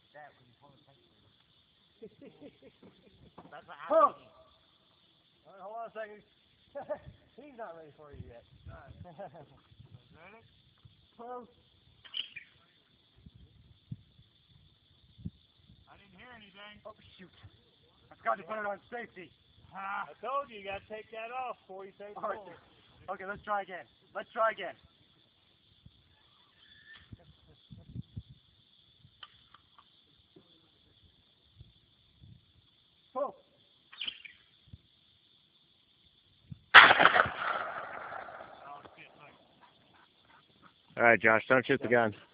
that when you pull the tank. That's what Oh! happens. All right, hold on a second. He's not ready for you yet. Ready? Well, I didn't hear anything. oh, shoot. I forgot to put it on safety. I told you, you got to take that off before you take the All right. ball. Okay, let's try again. Let's try again. Oh. Oh, shit, look. All right, Josh, don't shoot the gun.